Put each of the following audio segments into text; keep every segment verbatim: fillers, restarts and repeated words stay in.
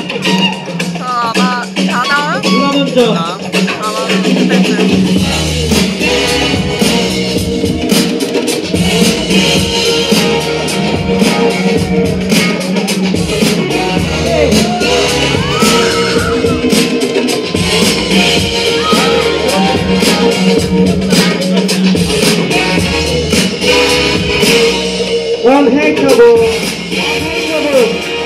好吧，查到了。 누가 먼저? 나. 봐봐, 댄스. One hand trouble. One hand trouble.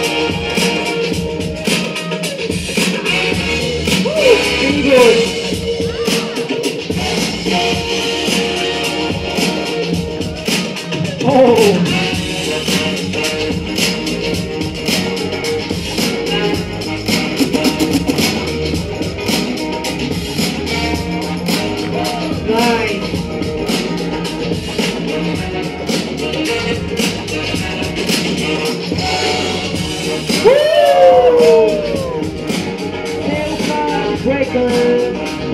Woo! Good. Oh. Nice. Breaker.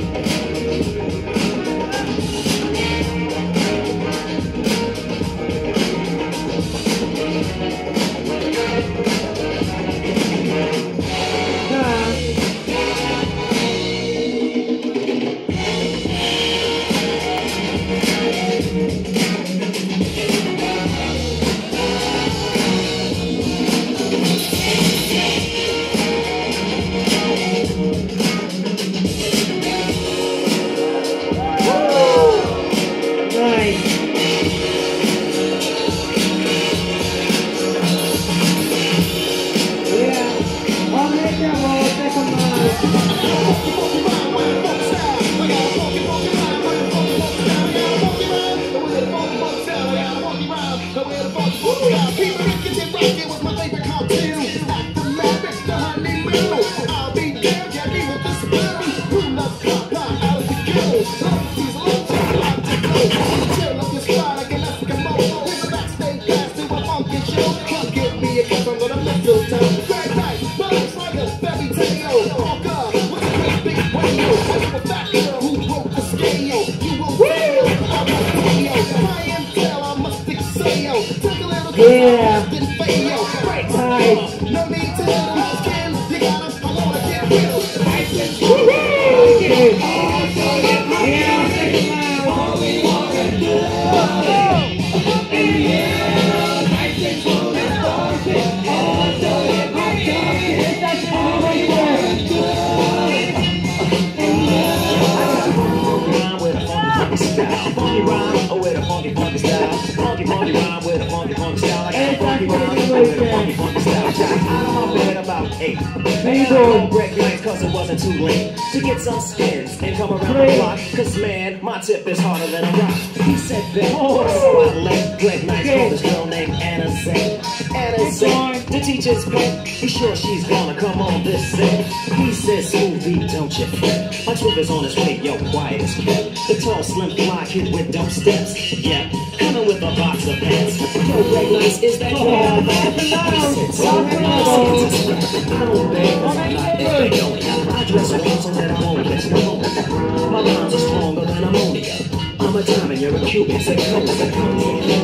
Yeah. Nice. No need to lose skin. You gotta, I wanna get real. All we wanna do. And yeah, nice and smooth and funky. Also, if I'm talking, that's all we wanna do. And yeah, funky rhyme with a funky, funky style. Funky rhyme with a funky, funky style. Funky, funky rhyme with a funky, funky style. I got a funky rhyme with a funky, funky style. Shot out of my bed about eight. Man, I don't break nights cause it wasn't too late to get some skins and come around the block. Cause man, my tip is harder than a rock. He said that, oh, so I let Greg Nights call this girl named Anna Zane. Anna Zane, the teacher's pet. He's sure she's gonna come on this set. He says, Smoothie, don't you fret. My trip is on his way, yo, quiet as kept. The tall, slim, fly kid with dumb steps. Yeah, coming with a box of pants. Yo, Greg Nights, is that oh, he said, so I don't beg, cause I'm not there. I dress well so that I won't catch no more. My rhymes are stronger than ammonia. I'm a diamond, you're a Cuban, say come, say come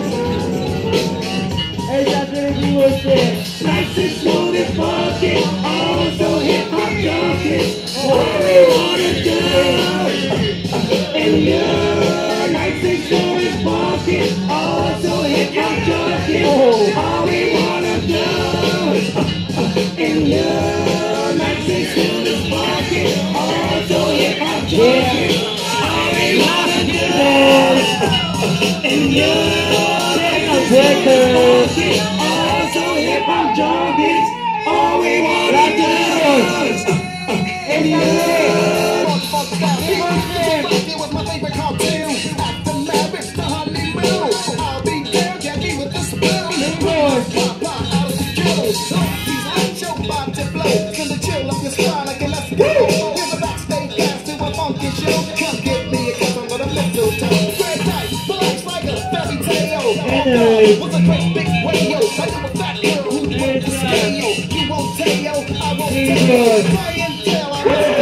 Hey, that's what you were saying. Nice and smooth and funky, oh, so hip-hop junkies. What we wanna do. And you're nice and smooth and funky, oh, so hip-hop junkies. All we wanna do. And you're nice and smooth and funky, oh, so hip-hop junkies. All we wanna do. And you're breaker. Also hip-hop junkies, all we wanna do. And you it was my favorite cartoon. After marriage, the honeymoon. I'll be there, Jackie with the spoon. Pop, pop, out of the juice. These lights show about to blow. Send the chill up your spine like a let's go. Here's a backstage pass to a funky show. Come get me, cause I'm gonna mistletoe. Great night, looks like a fairy tale. What's a great big radio? I know a fat girl who broke the scale. You won't tell, I won't tell. Clientele, I